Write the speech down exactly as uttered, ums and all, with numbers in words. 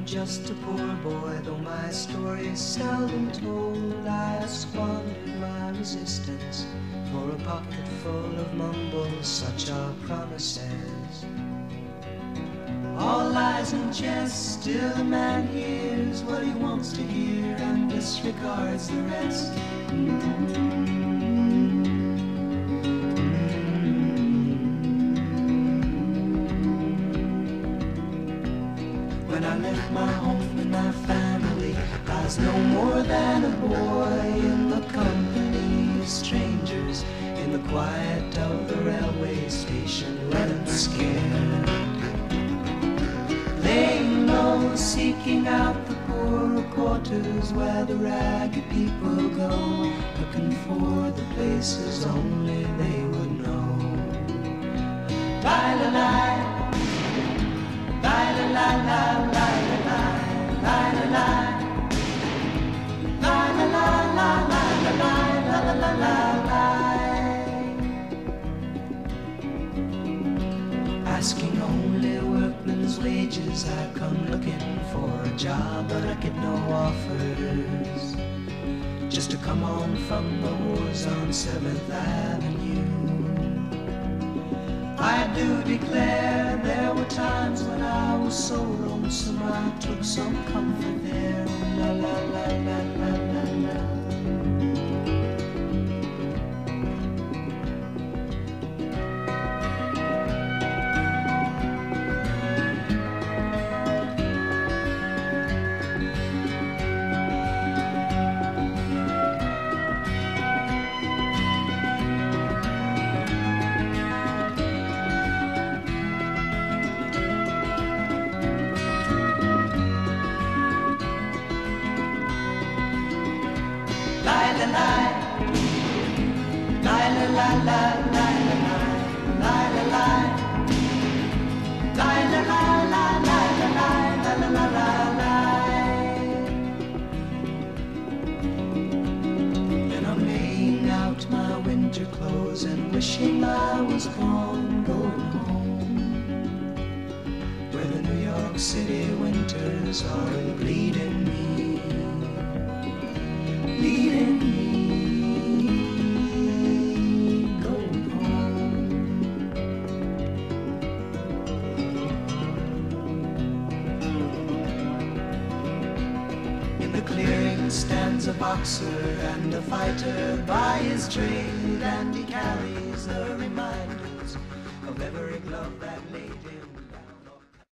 just a poor boy, though my story is seldom told. I squandered my resistance for a pocket full of mumbles, such are promises. All lies and jest, still a man hears what he wants to hear and disregards the rest. When I left my home and my family, I was no more than a boy in the company of strangers, in the quiet of the railway station, running scared, laying low, seeking out the poorer quarters where the ragged people go, looking for the places only they would know. Bye-la-la, bye-la-la-la, bye-la-la-la, asking only workmen's wages, I come looking for a job, but I get no offers. Just to come on from the wars on seventh avenue. I do declare there were times when I was so lonesome I took some comfort there. La la la la la la la. And I'm laying out my winter clothes and wishing I was gone, going home, where the New York City winters are bleeding me, bleeding me. Stands a boxer and a fighter by his trade, and he carries the reminder